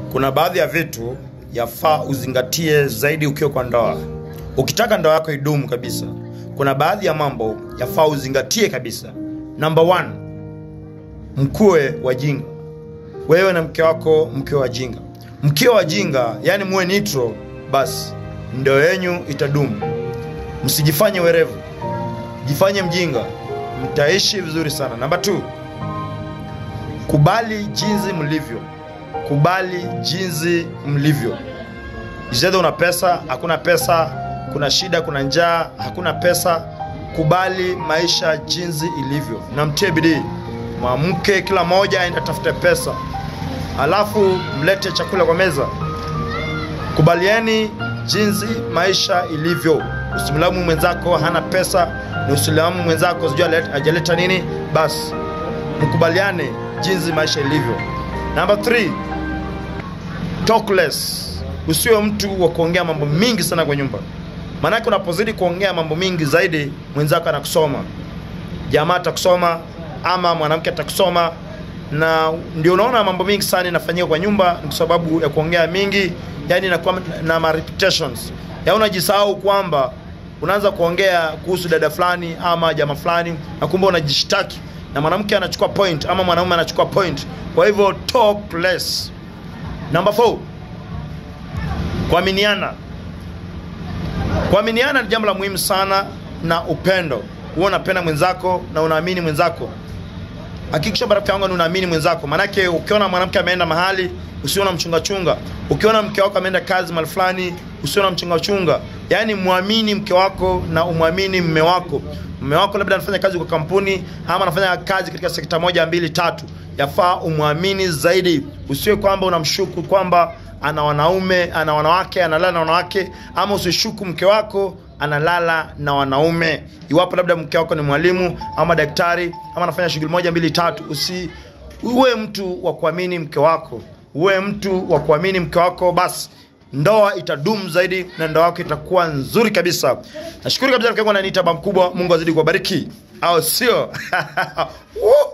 Kuna baadhi ya vitu yafaa uzingatie zaidi ukiwa kwa ndoa. Ukitaka ndoa yako idumu kabisa, kuna baadhi ya mambo yafaa uzingatie kabisa. Number 1, mkuwe wajinga. Wewe na mke wako mkiwa wajinga. Mkiwa wajinga, yani muwe neutral, basi ndoa yenu itadumu. Msijifanye werevu. Jifanye mjinga. Mtaishi vizuri sana. Number 2, kubali jinsi mlivyo. Kubali jinsi mlivyo. Jizede una pesa, hakuna pesa, kuna shida, kuna njaa, hakuna pesa. Kubali maisha jinsi ilivyo. Na mtie bidii. Mwanamke kila moja aende atafute pesa. Alafu mlete chakula kwa meza. Kubalieni jinsi maisha ilivyo. Usimlamu mwenzako hana pesa, na usilamu mwenzako sijui hajaleta nini. Basi mkubaliane jinsi maisha ilivyo. Number 3, talk less. Usiwe mtu wa kuongea mambo mingi sana kwa nyumba. Maana unapozidi kuongea mambo mingi zaidi, mwenzako anakusoma. Jamaa atakusoma ama mwanamke atakusoma, na ndio unaona mambo mingi sana yanafanyika kwa nyumba kwa sababu ya kuongea mingi, yani inakuwa na reputations. Ya unajisahau kwamba unaanza kuongea kuhusu dada fulani ama jamaa fulani, na kumbe unajishtaki na mwanamke anachukua point ama mwanamume anachukua point. Kwa hivyo talk less. Number 4, kuaminiana. Kuaminiana ni jambo la muhimu sana, na upendo. Wewe unapenda mwenzako na unaamini mwenzako. Hakikisha baraka yangu unaamini mwenzako. Manake ukiona mwanamke ameenda mahali, usiona mchunga chunga. Ukiona mke wako ameenda kazi mahali fulani, usiona mchunga chunga. Yaani muamini mke wako na umuamini mume wako. Mume wako labda anafanya kazi kwa kampuni ama anafanya kazi katika sekta 1, 2, 3. Yafaa umuamini zaidi. Usiwe kwamba unamshuku kwamba ana wanaume, ana wanawake, analala na wanawake, ama usishuku mke wako analala na wanaume. Iwapo labda mke wako ni mwalimu ama daktari ama anafanya shughuli 1, 2, 3, uwe mtu wa kuamini mke wako. Uwe mtu wa kuamini mke wako, basi ndoa itadumu zaidi na ndoa yako itakuwa nzuri kabisa. Nashukuru kabisa kwa ananiita baba mkubwa. Mungu azidi kubariki. Au sio?